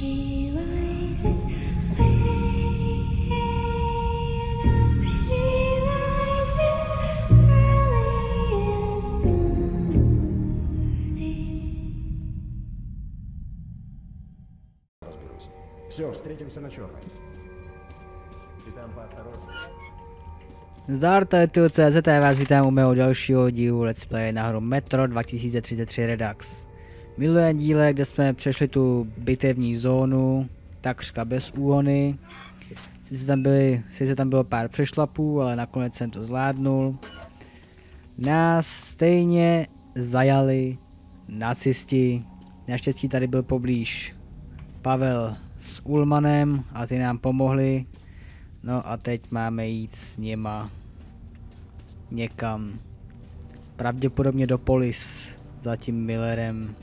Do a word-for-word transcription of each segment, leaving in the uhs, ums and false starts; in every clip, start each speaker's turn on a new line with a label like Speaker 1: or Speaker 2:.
Speaker 1: Все, встретимся на черной. Ты там поосторожнее.
Speaker 2: Zdar, tady ty C Z, já vás vítám u mého dalšího dílu Let's Play na hru Metro dva tisíce třicet tři Redux. V minulém díle, kde jsme přešli tu bitevní zónu, takřka bez úhony. Sice tam, byly, sice tam bylo pár přešlapů, ale nakonec jsem to zvládnul. Nás stejně zajali nacisti. Naštěstí tady byl poblíž Pavel s Ulmanem a ty nám pomohli. No a teď máme jít s nima někam. Pravděpodobně do Polis za tím Millerem.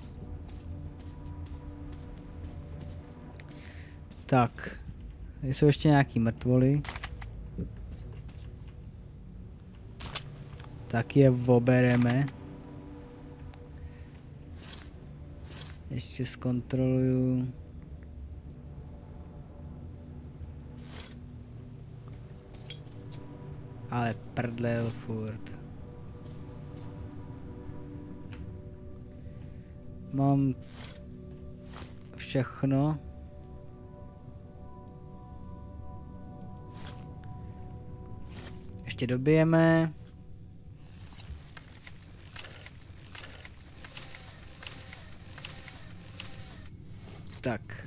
Speaker 2: Tak. Tady jsou ještě nějaký mrtvoly. Tak je obereme. Ještě zkontroluju. Ale prdlel furt. Mám všechno. Ještě dobijeme. Tak.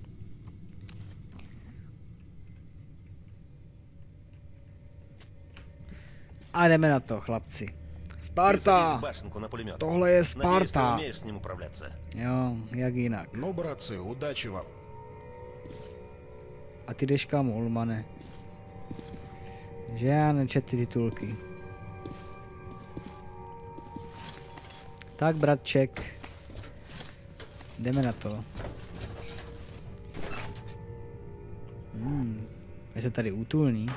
Speaker 2: A jdeme na to, chlapci. Sparta! Tohle je Sparta! Jo, jak jinak.
Speaker 1: No, bratci, udачи vám.
Speaker 2: A ty jdeš kam, Ulmane? Že já nečet ty titulky. Tak, bratček. Jdeme na to. Hmm, je to tady útulný.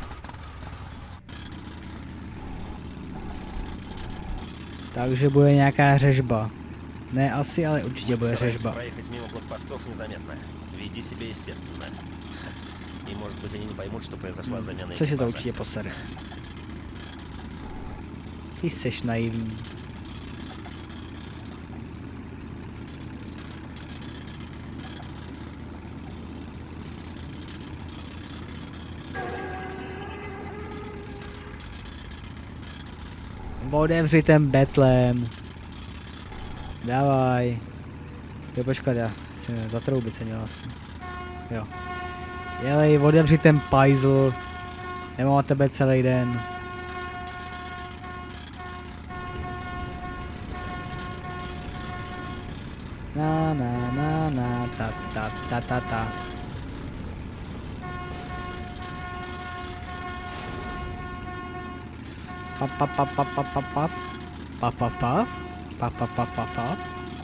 Speaker 2: Takže bude nějaká řežba. Ne asi, ale určitě bude řežba. Hmm. Co si to určitě posere. Ty seš naivní. Otevři ten betlem. Dávaj. Jo, počkat, já si zatroubit se měl asi. Jo. Jelej, otevři ten pajzl. Nemám na tebe celý den. Na na na na ta ta ta ta ta. Paf paf paf paf paf paf paf paf paf paf paf paf paf paf paf.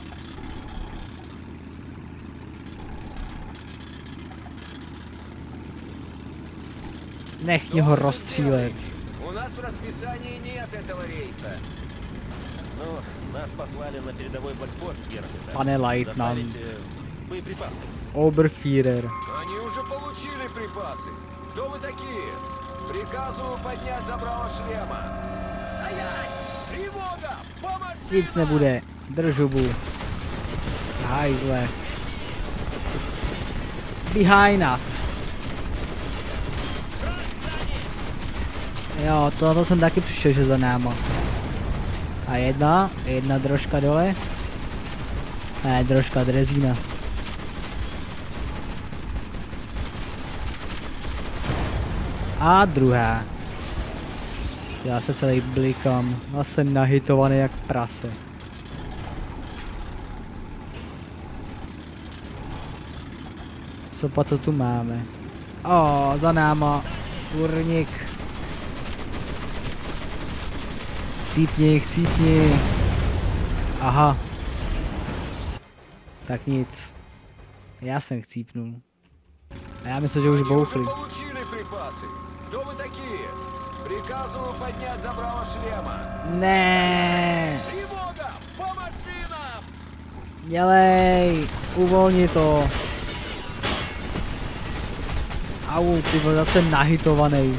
Speaker 2: Nech mě ho rozstřílet.
Speaker 3: У нас в расписании нет этого рейса. Ну, нас послали на передовой блокпост, гер-офицер.
Speaker 2: Pane Leitnant.
Speaker 3: Боеприпасы.
Speaker 2: Oberführer.
Speaker 3: Они уже получили припасы. Кто вы такие? Приказываю поднять забрало шлема. Стоять! Тревога! Помощи!
Speaker 2: Nic nebude. Drž hubu. Hajzle. Behind us. Jo, to, to jsem taky přišel, že za náma. A jedna, jedna drožka dole. Ne, drožka drezína. A druhá. Já se celý blikám. Já jsem nahitovaný jak prase. Co pa to tu máme? O, za náma. Kurník. Cípni, chcípni. Aha. Tak nic. Já jsem chcípnul. A já myslím, že už bouchli. Ne. Dělej, uvolni to. Au, ty vole, zase nahitovaný.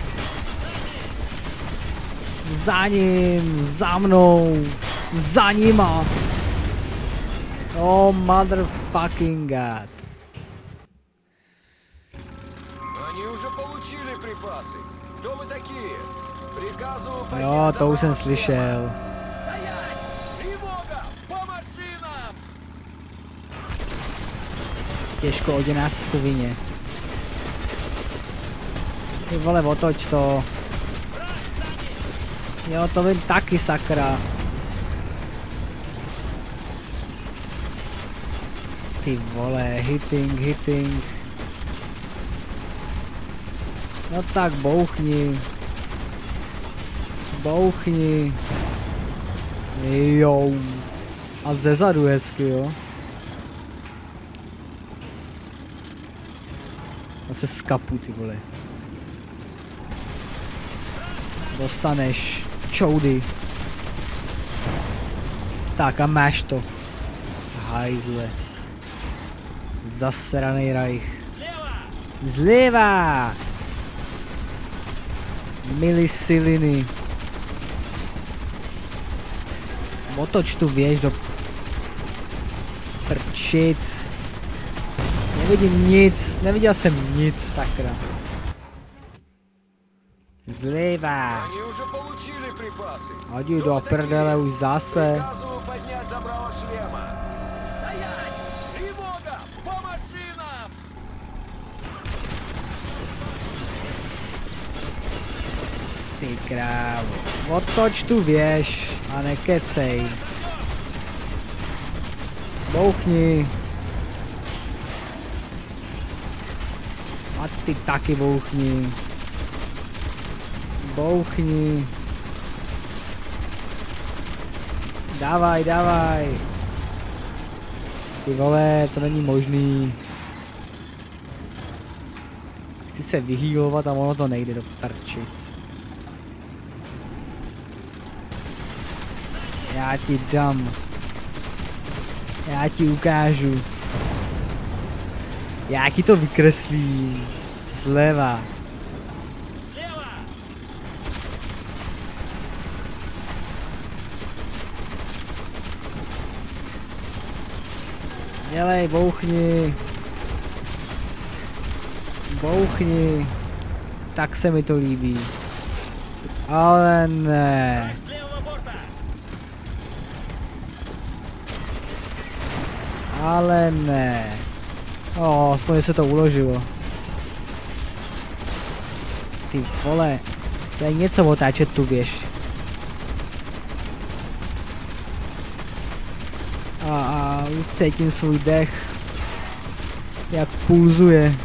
Speaker 2: Za ním, za mnou, za nima. Oh motherfucking god.
Speaker 3: Они уже получили припасы. Кто вы такие? Приказываю
Speaker 2: Jo,
Speaker 3: поднять
Speaker 2: to už jsem
Speaker 3: забрало
Speaker 2: slyšel.
Speaker 3: шлема. Стоять! Тревога! По машинам!
Speaker 2: Těžko oděná svině. Ty vole, otoč to. Jo, to vím taky, sakra. Ty vole, hitting, hitting. No tak bouchni. Bouchni. Jo. A zezadu hezky, jo. Zase skapu, ty vole. Dostaneš čoudy. Tak a máš to. Hajzle. Zasranej Reich. Zleva! Milisiliny. Otoč tu věž do prčic. Nevidím nic, neviděl jsem nic, sakra. Zleva.
Speaker 3: Они уже получили припасы.
Speaker 2: Hodí
Speaker 3: Кто
Speaker 2: do
Speaker 3: вы
Speaker 2: prdele
Speaker 3: такие?
Speaker 2: už zase.
Speaker 3: Приказываю поднять забрало шлема. Стоять! Тревога! По машинам!
Speaker 2: Ty krávo. Otoč tu věž a nekecej. Bouchni. A ty taky bouchni. Bouchni. Dávaj, dávaj. Ty vole, to není možný. Chci se vyhýlovat a ono to nejde do prčic. Já ti dám. Já ti ukážu. Já ti to vykreslím. Zleva. Dělej, bouchni. Bouchni. Tak se mi to líbí. Ale ne. Ale ne. O, aspoň se to uložilo. Ty vole. To je něco otáčet tu věž. A, a cítím svůj dech. Jak pulzuje.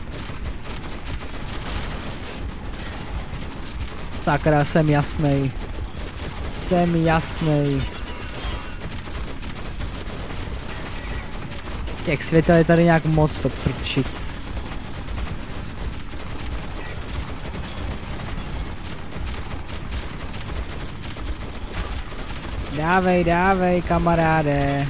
Speaker 2: Sakra, jsem jasnej. Jsem jasnej. Těch světel je tady nějak moc, to prčic. Dávej, dávej, kamaráde.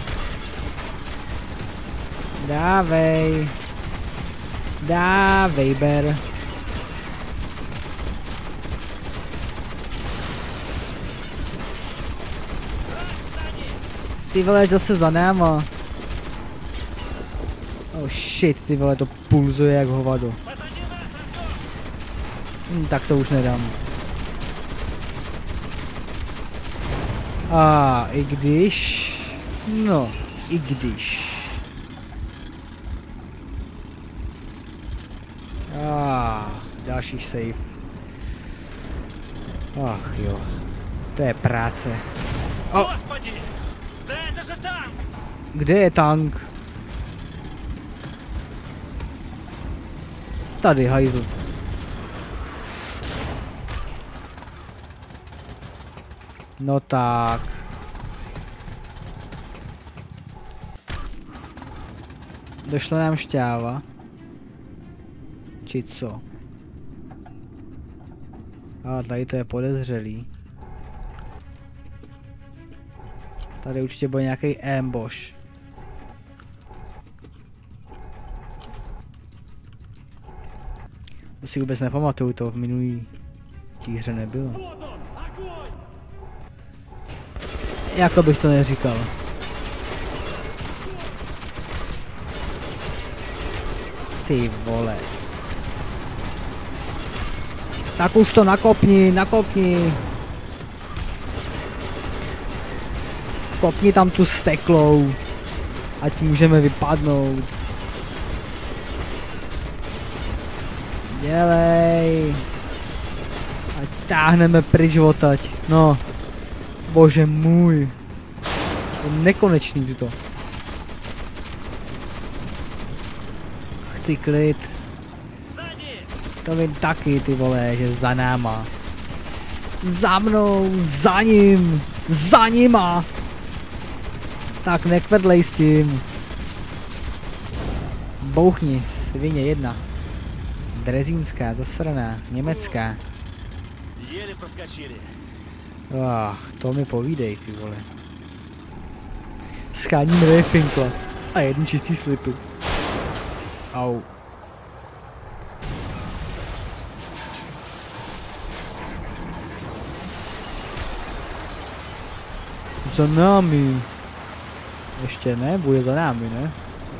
Speaker 2: Dávej. Dávej, ber. Ty vole, zase za náma. Oh shit, ty vole, to pulzuje jak hovado. Hm, tak to už nedám. A i když... No, i když... Ah, další save. Ach jo, to je práce. Oh. Kde je tank? Tady, hajzl. No tak. Došla nám šťáva. Či co? A tady to je podezřelý. Tady určitě byl nějaký ambush. To si vůbec nepamatuju, to v minulý té hře nebylo. Jako bych to neříkal. Ty vole. Tak už to nakopni, nakopni. Kopni tam tu steklou. Ať můžeme vypadnout. Dělej. Ať táhneme pryč odtať. No. Bože můj. Je nekonečný tuto. Chci klid. To vím taky, ty vole, že za náma. Za mnou, za ním, za nima. Tak nekvedlej s tím. Bouchni, svině jedna. Drezínská, zasraná, německá. Ach, to mi povídej, ty vole. Scháníme dvě finkla a jeden čistý slipy. Au. Za námi. Ještě ne, bude za námi, ne?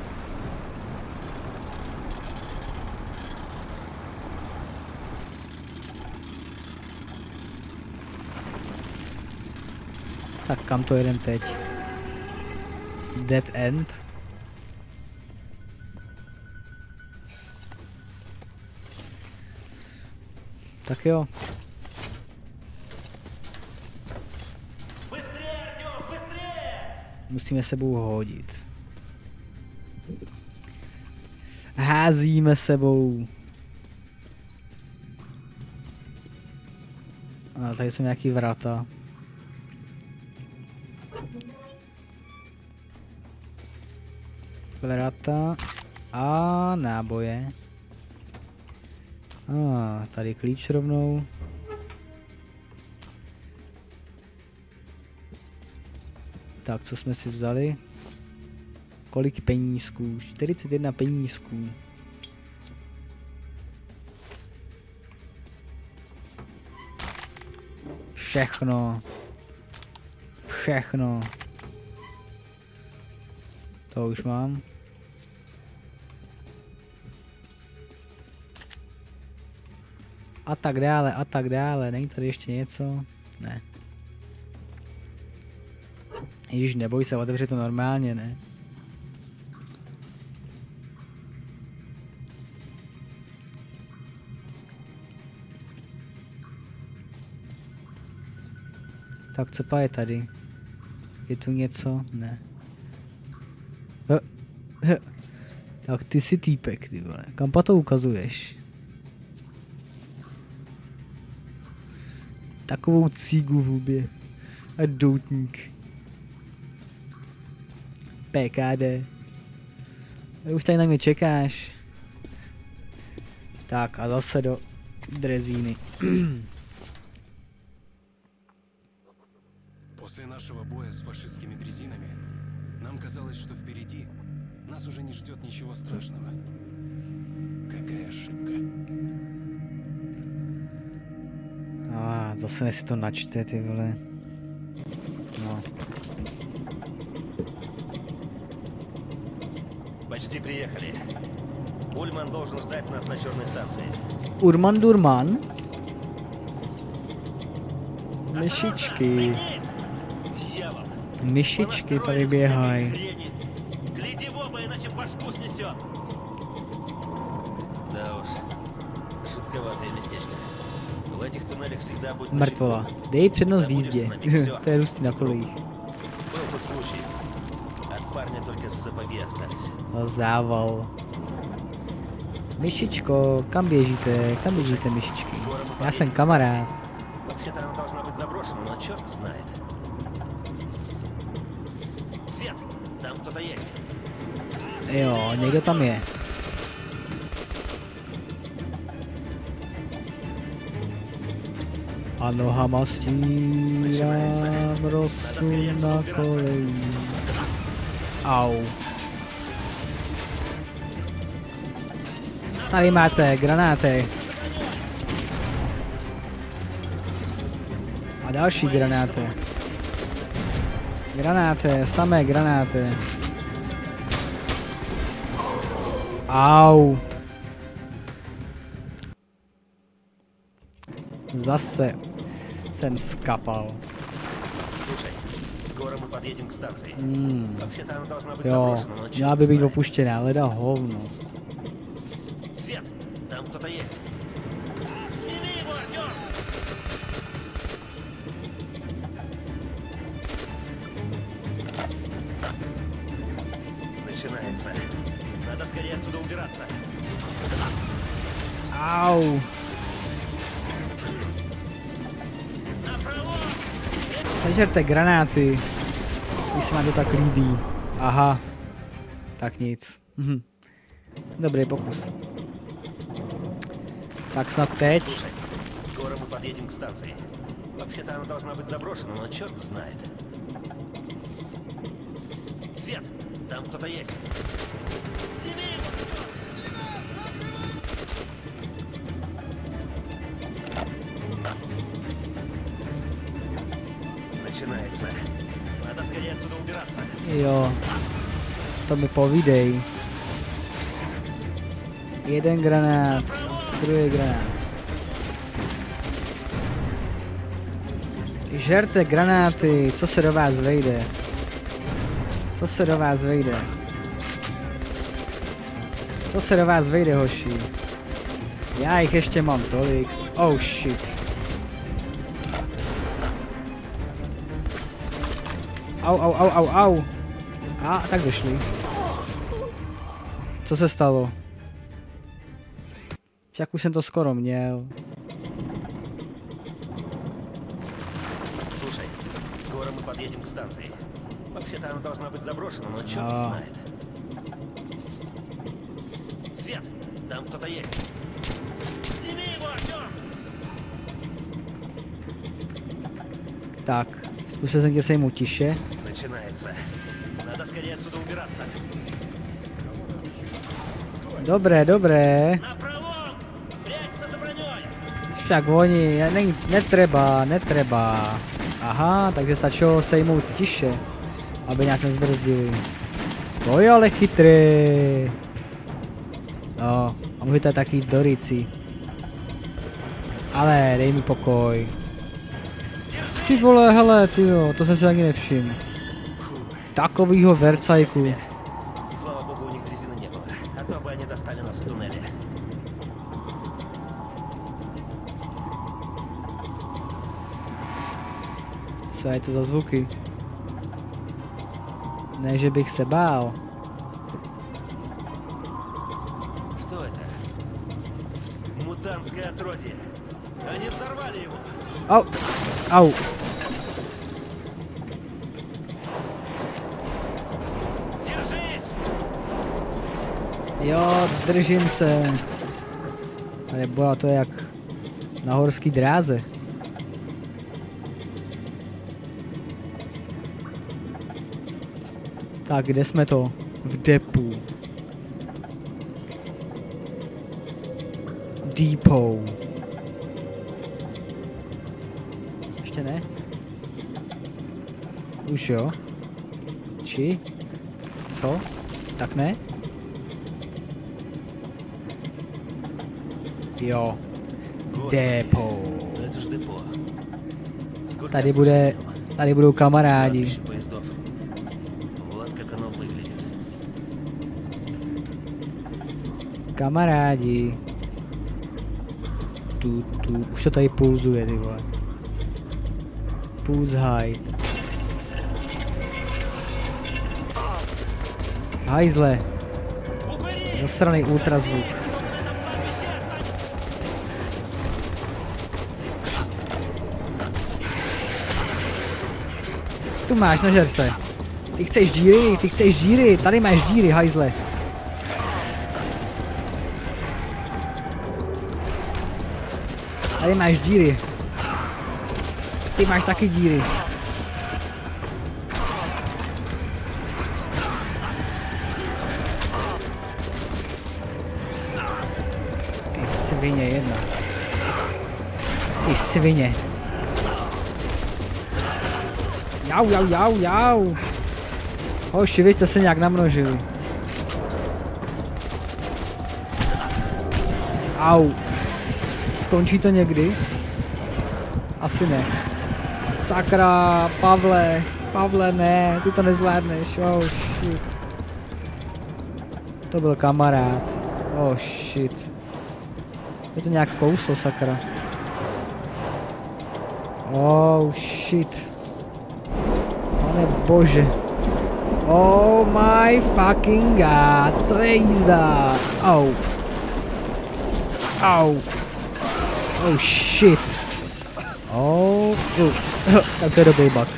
Speaker 2: Tak kam to jedem teď? Dead End? Tak jo. Musíme sebou hodit. Házíme sebou. A tady jsou nějaký vrata. Vrata a náboje. A tady klíč rovnou. Tak, co jsme si vzali? Kolik penízků? čtyřicet jedna penízků. Všechno. Všechno. To už mám. A tak dále, a tak dále. Není tady ještě něco? Ne. Ježiš, neboj se, otevře to normálně, ne? Tak co pa je tady? Je tu něco? Ne. Tak ty jsi týpek, ty vole. Kam pa to ukazuješ? Takovou cígu v hubě. A doutník. P K D. Už tady na mě čekáš. Tak a zase do drezíny.
Speaker 4: После нашего боя с фашистскими дрезинами нам казалось, что впереди нас уже не ждет ничего страшного. Какая ошибка.
Speaker 2: A zase ne si to načte, ty vole. No.
Speaker 5: Почти приехали. Ульман должен ждать нас на черной станции.
Speaker 2: Urman Durman. Myšičky.
Speaker 5: Дьявол!
Speaker 2: Myšičky tady běhají.
Speaker 5: Гляди в оба, иначе башку снесет. Да уж, жутковатое местечко. В этих туннелях всегда будет
Speaker 2: Mrtvola. Dej přednost v jízdě. To je růstí na kolejích.
Speaker 5: Был тут случай. От парня только сапоги остались.
Speaker 2: Zával. Myšičko, kam běžíte? Kam běžíte, myšičky? Já jsem kamarád.
Speaker 5: Вообще-то она должна быть заброшена, но черт знает. Свет, там кто-то есть.
Speaker 2: Jo, někdo tam je. A nohama stírám rosu na koleji. Au. Tady máte granáty. A další granáty. Granáty, samé granáty. Au. Zase jsem skapal.
Speaker 5: Слушай, скоро мы подъедем к станции.
Speaker 2: Hmm.
Speaker 5: Вообще-то она должна быть
Speaker 2: Jo,
Speaker 5: заброшена, но
Speaker 2: měla
Speaker 5: черт
Speaker 2: by být
Speaker 5: знает.
Speaker 2: opuštěná, leda hovno.
Speaker 5: Свет, там кто-то есть. Сними его, Артём! Начинается. Надо скорее отсюда убираться.
Speaker 2: Au. Sežerte granáty, když se vám to tak líbí. Aha, tak nic. Mhm. Dobrý pokus. Tak snad teď.
Speaker 5: Слушай, скоро мы подъедем к станции. Вообще-то она должна быть заброшена, но черт знает. Свет, там кто-то есть. Сними его! Начинается. Надо скорее отсюда убираться.
Speaker 2: Jo, to mi povídej. Jeden granát, druhý granát. Žerte granáty, co se do vás vejde? Co se do vás vejde? Co se do vás vejde, hoši? Já jich ještě mám tolik. Oh shit. Au, au, au, au, au. A, tak došli. Co se stalo? Však už jsem to skoro měl.
Speaker 5: Слушай, скоро мы подъедем к станции. Вообще-то она должна быть заброшена, но черт
Speaker 2: А.
Speaker 5: знает. Свет, там кто-то есть. Сними его, Артём!
Speaker 2: Tak, zkusil jsem tě sejmout tiše.
Speaker 5: Начинается. Надо скорее отсюда убираться.
Speaker 2: Dobré, dobré.
Speaker 5: Напролом! Прячься за броней!
Speaker 2: Však oni, ne, netreba, netreba. Aha, takže stačilo sejmout tiše, aby nás nezbrzdili. To je ale chytrý. No, a můžete taky jít do Rici. Ale dej mi pokoj. Ty vole, hele, tyjo, to jsem si ani nevšiml. Takovýho vercajku.
Speaker 5: Слава богу, у них дрезины не было. А то бы они достали нас в туннеле.
Speaker 2: Co je to za zvuky? Ne, že bych se bál.
Speaker 5: Что это? Мутантское отродье. Они взорвали его.
Speaker 2: Au, au.
Speaker 5: Держись!
Speaker 2: Jo, držím se. Ale bylo to jak na horský dráze. Tak, kde jsme to? V depu. Depot. Ještě ne? Už jo? Či? Co? Tak ne? Jo.
Speaker 5: Господи,
Speaker 2: Депо.
Speaker 5: да это ж депо. Сколько
Speaker 2: Tady
Speaker 5: я
Speaker 2: bude,
Speaker 5: слышал,
Speaker 2: tady budou kamarádi.
Speaker 5: кладбище поездов. Вот как оно выглядит.
Speaker 2: Kamarádi. Tu, tu, už to tady pulzuje, ty vole. Pulse hide. Hajzle.
Speaker 5: Упыри!
Speaker 2: Zasraný ultrazvuk.
Speaker 5: Кто бы на этом кладбище останется?
Speaker 2: Tu máš, nažer se. Ty chceš díry, ty chceš díry, tady máš díry, hajzle. Tady máš díry. Ty máš taky díry. Ty svině jedna. Ty svině. Jau, jau, jau, jau. Hoši, vy jste se nějak namnožili. Au. Skončí to někdy? Asi ne. Sakra, Pavle. Pavle, ne, ty to nezvládneš. Oh shit. To byl kamarád. Oh shit. Je to nějak kouslo, sakra. Oh shit. Pane bože. Oh my fucking god. To je jízda. Au. Au. Oh shit. Oh. Uh. Tak to je dobrý bug.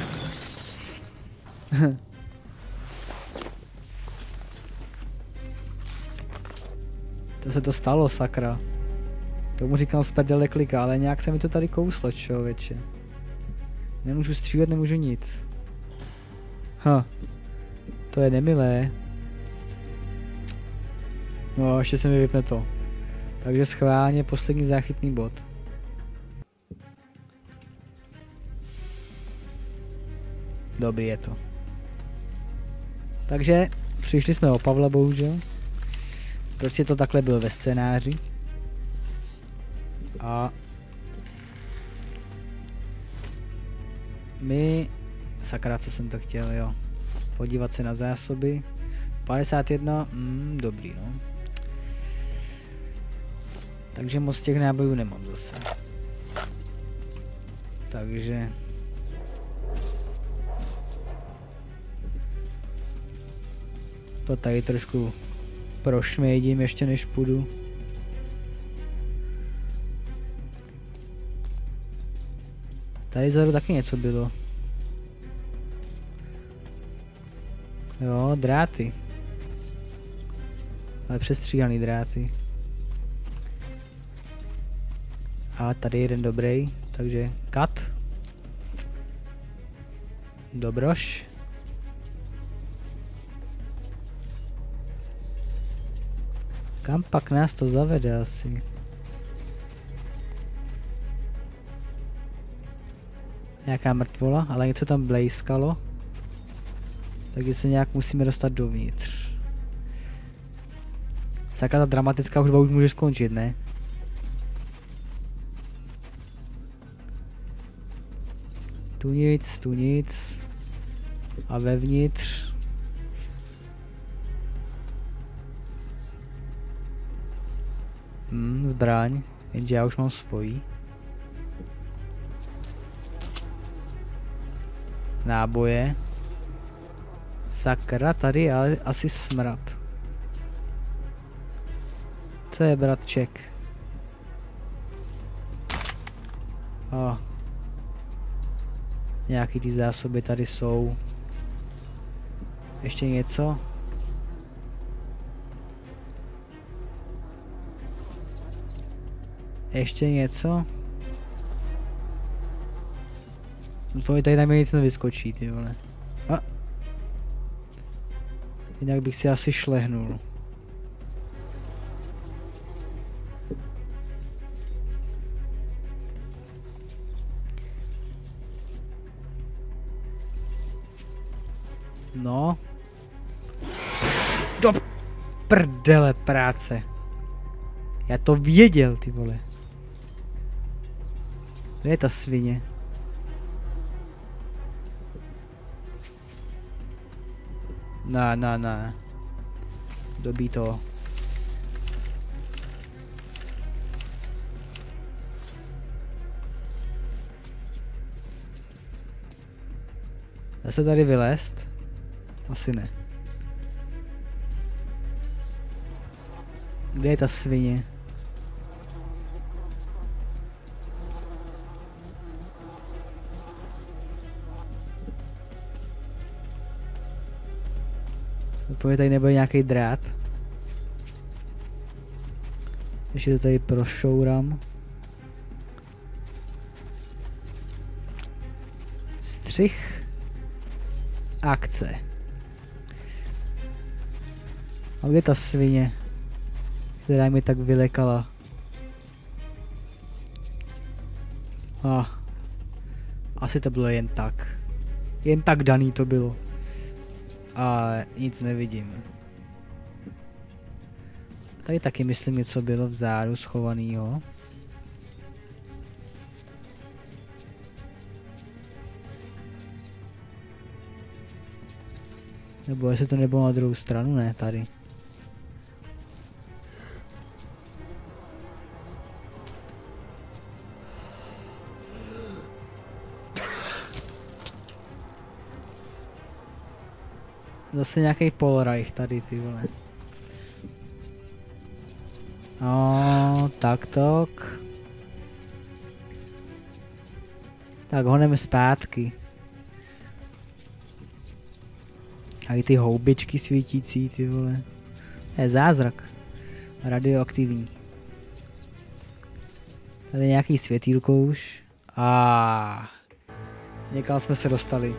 Speaker 2: To se to stalo, sakra. Tomu říkám z prdele klika, ale nějak se mi to tady kouslo, člověče. Nemůžu střílet, nemůžu nic. Ha. To je nemilé. No, ještě se mi vypne to. Takže schválně poslední záchytný bod. Dobrý je to. Takže přišli jsme o Pavla, bohužel. Prostě to takhle bylo ve scénáři. A my, sakra, co jsem to chtěl, jo. Podívat se na zásoby. padesát jedna, mm, dobrý, no. Takže moc těch nábojů nemám zase. Takže to tady trošku prošmějdím ještě než půjdu. Tady vzadu taky něco bylo. Jo, dráty. Ale přestříhaný dráty. A tady jeden dobrý, takže cut. Dobroš. Kam pak nás to zavede asi? Nějaká mrtvola, ale něco tam blejskalo. Takže se nějak musíme dostat dovnitř. Sakra, ta dramatická hudba už může skončit, ne? Tu nic, tu nic. A vevnitř. Hmm, zbraň, jenže já už mám svojí. Náboje. Sakra, tady je ale asi smrad. Co je, bratček? Oh. Nějaký ty zásoby tady jsou. Ještě něco? Ještě něco? No to tady na mě nic nevyskočí, ty vole. A. Jinak bych si asi šlehnul. No. Do prdele práce. Já to věděl, ty vole. Kde je ta svině? Ne, ne, ne. Dobí to. Dá se tady vylézt? Asi ne. Kde je ta svině? Doufám, že tady nebude nějaký drát. Ještě to tady prošourám. Střih. Akce. A kde je ta svině, která mi tak vylekala? A. Ah, asi to bylo jen tak. Jen tak daný to bylo. A nic nevidím. Tady taky myslím něco bylo vzadu schovanýho. Nebo jestli to nebylo na druhou stranu, ne, tady. Zase nějaký Polreich tady, ty vole. No, tak tok. Tak honeme zpátky. A i ty houbičky svítící, ty vole. To je zázrak. Radioaktivní. Tady je nějaký světýlko už. A někam jsme se dostali.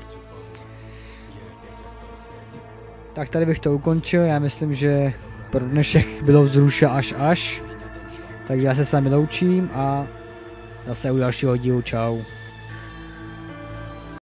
Speaker 2: Tak tady bych to ukončil, já myslím, že pro dnešek bylo vzruša až až. Takže já se s vámi loučím a zase u dalšího dílu čau.